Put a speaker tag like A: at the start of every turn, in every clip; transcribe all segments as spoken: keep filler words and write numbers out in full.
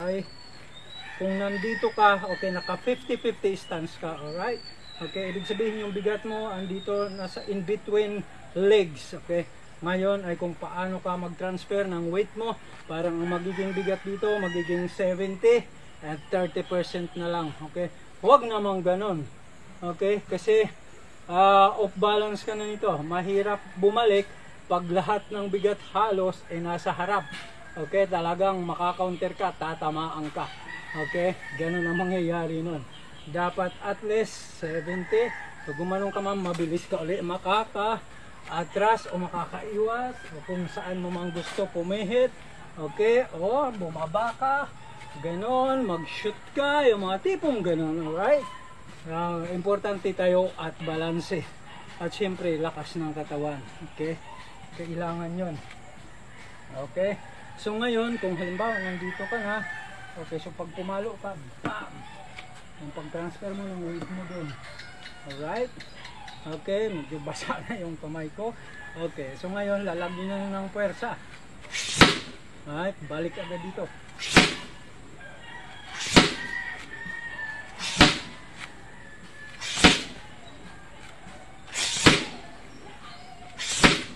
A: Okay? Kung nandito ka, okay, naka fifty fifty stance ka, alright? Okay, ibig sabihin yung bigat mo andito nasa in between legs, okay? Ngayon ay kung paano ka mag-transfer ng weight mo, parang ang magiging bigat dito, magiging seventy at thirty percent na lang, okay? Huwag namang ganon, okay? Kasi uh, off balance ka na nito, mahirap bumalik pag lahat ng bigat halos ay nasa harap, okay? Talagang makakounter ka, tatamaan ka. Okay, ganun ang mangyayari nun. Dapat at least seventy. So gumanong ka man, mabilis ka ulit makaka-atras o makakaiwas o kung saan mo man gusto pumihit. Okay, o bumaba ka. Ganon, mag-shoot ka. Yung mga tipong ganon, alright? Uh, importante tayo at balanse. At syempre, lakas ng katawan. Okay, kailangan yon. Okay, so ngayon, kung halimbawa nandito ka na, okay, so pag pumalo ka, bam! Yung pag-transfer mo ng weight mo dun. Alright? Okay, medyo basa na yung kamay ko. Okay, so ngayon lalagyan na ng puwersa. Alright, balik agad dito.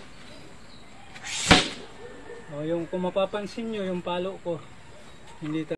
A: O, yung kung mapapansin nyo, yung palo ko, hindi